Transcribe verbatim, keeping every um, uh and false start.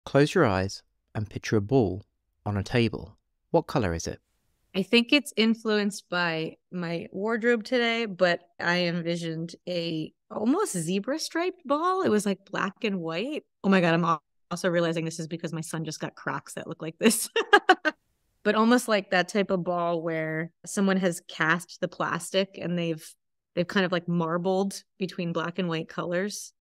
Close your eyes and picture a ball on a table. What color is it? I think it's influenced by my wardrobe today, but I envisioned a almost zebra striped ball. It was like black and white. Oh my God, I'm also realizing this is because my son just got Crocs that look like this. But almost like that type of ball where someone has cast the plastic and they've they've kind of like marbled between black and white colors.